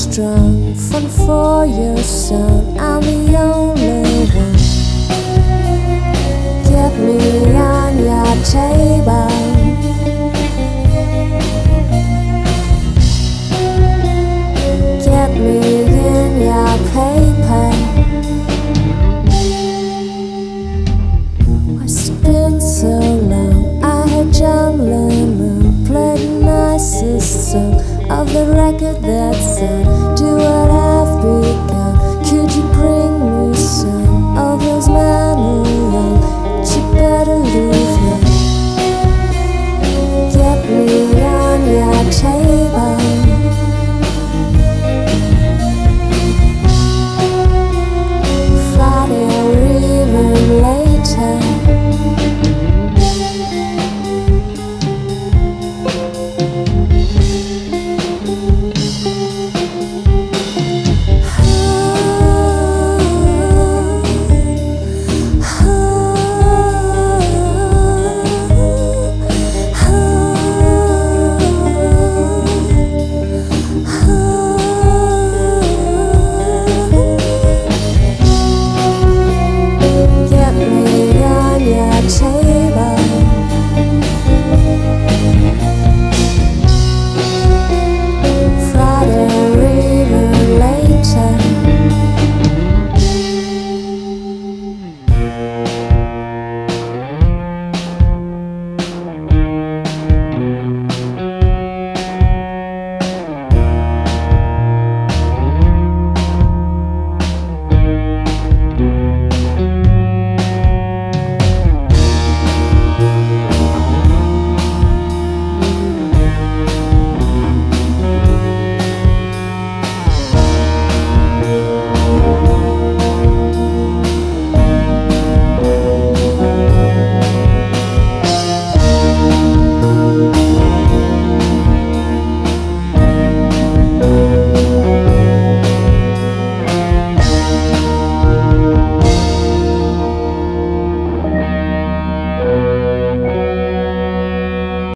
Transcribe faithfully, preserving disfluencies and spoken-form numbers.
strong, fun for your son. I'm the only one. Get me on your table. Get me in your paper. It's been so long. I heard John Lennon play the nicest song of the record that said, do what I've begun.